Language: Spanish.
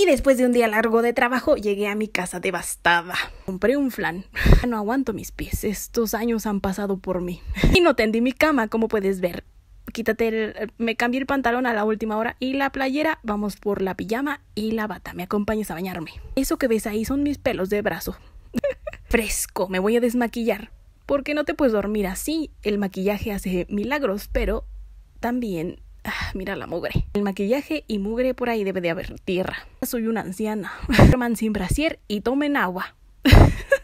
Y después de un día largo de trabajo, llegué a mi casa devastada. Compré un flan. No aguanto mis pies. Estos años han pasado por mí. Y no tendí mi cama, como puedes ver. Me cambié el pantalón a la última hora y la playera. Vamos por la pijama y la bata. ¿Me acompañas a bañarme? Eso que ves ahí son mis pelos de brazo. Fresco, me voy a desmaquillar. Porque no te puedes dormir así. El maquillaje hace milagros, pero también... mira la mugre. El maquillaje y mugre, por ahí debe de haber tierra. Soy una anciana. Duerman sin brasier y tomen agua.